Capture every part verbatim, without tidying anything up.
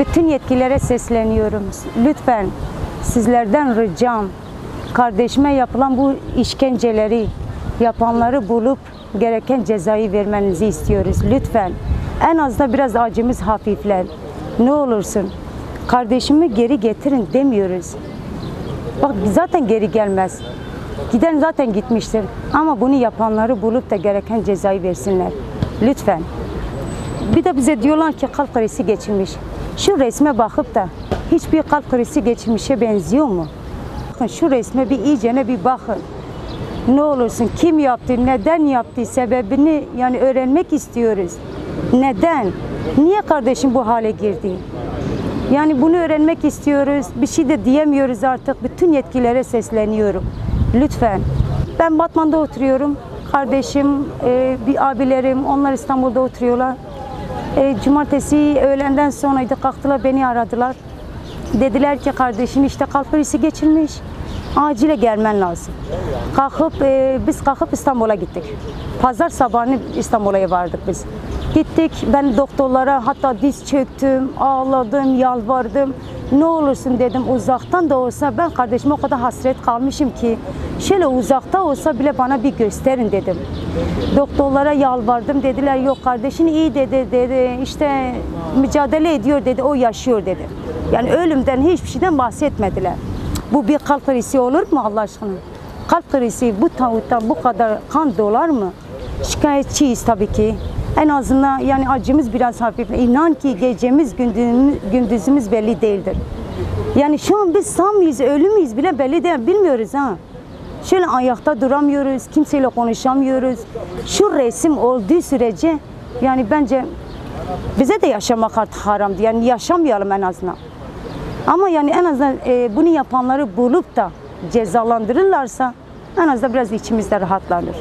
Bütün yetkililere sesleniyorum. Lütfen sizlerden ricam, kardeşime yapılan bu işkenceleri yapanları bulup gereken cezayı vermenizi istiyoruz. Lütfen. En az da biraz acımız hafifler. Ne olursun. Kardeşimi geri getirin demiyoruz. Bak zaten geri gelmez. Giden zaten gitmiştir. Ama bunu yapanları bulup da gereken cezayı versinler. Lütfen. Bir de bize diyorlar ki kalp krizi geçirmiş. Şu resme bakıp da hiçbir kalp krizi geçirmişe benziyor mu? Bakın şu resme bir iyicene bir bakın. Ne olursun kim yaptı, neden yaptı, sebebini yani öğrenmek istiyoruz. Neden? Niye kardeşim bu hale girdi? Yani bunu öğrenmek istiyoruz. Bir şey de diyemiyoruz artık. Bütün yetkililere sesleniyorum. Lütfen. Ben Batman'da oturuyorum. Kardeşim, e, bir abilerim, onlar İstanbul'da oturuyorlar. E, cumartesi öğlenden sonraydı, kalktılar beni aradılar. Dediler ki kardeşin işte kalp krizi geçirmiş. Acile gelmen lazım. Kalkıp e, biz kalkıp İstanbul'a gittik. Pazar sabahı İstanbul'a vardık biz. Gittik, ben doktorlara hatta diz çöktüm, ağladım, yalvardım. Ne olursun dedim, uzaktan da olsa ben kardeşime o kadar hasret kalmışım ki şöyle uzakta olsa bile bana bir gösterin dedim. Doktorlara yalvardım, dediler yok kardeşin iyi dedi, dedi işte mücadele ediyor dedi, o yaşıyor dedi. Yani ölümden hiçbir şeyden bahsetmediler. Bu bir kalp krizi olur mu Allah aşkına? Kalp krizi bu tavuktan bu kadar kan dolar mı? Şikayetçiyiz tabii ki. En azından yani acımız biraz hafif. İnan ki gecemiz gündüzümüz, gündüzümüz belli değildir. Yani şu an biz sağ mıyız, ölü müyüz bile belli değil, bilmiyoruz ha. Şöyle ayakta duramıyoruz, kimseyle konuşamıyoruz. Şu resim olduğu sürece yani bence bize de yaşamak artık haramdı. Yani yaşamayalım en azından. Ama yani en azından e, bunu yapanları bulup da cezalandırırlarsa en azından biraz içimizde rahatlanır.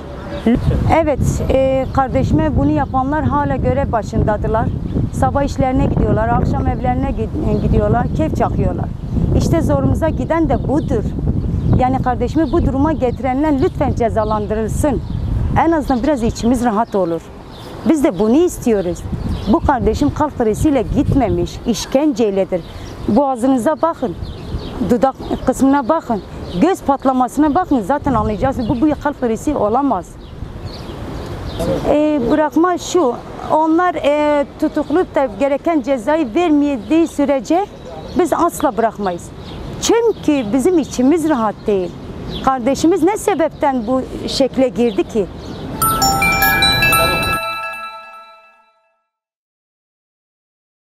Evet, e, kardeşime bunu yapanlar hala görev başındadılar. Sabah işlerine gidiyorlar, akşam evlerine gidiyorlar, keyif çakıyorlar. İşte zorumuza giden de budur. Yani kardeşimi bu duruma getirenler lütfen cezalandırılsın. En azından biraz içimiz rahat olur. Biz de bunu istiyoruz. Bu kardeşim kalp kriziyle gitmemiş, işkenceyledir. Boğazınıza bakın, dudak kısmına bakın, göz patlamasına bakın, zaten anlayacaksınız. Bu, bu kalp krizi olamaz. E, bırakma şu, onlar e, tutuklayıp da gereken cezayı vermediği sürece biz asla bırakmayız. Çünkü bizim içimiz rahat değil. Kardeşimiz ne sebepten bu şekle girdi ki?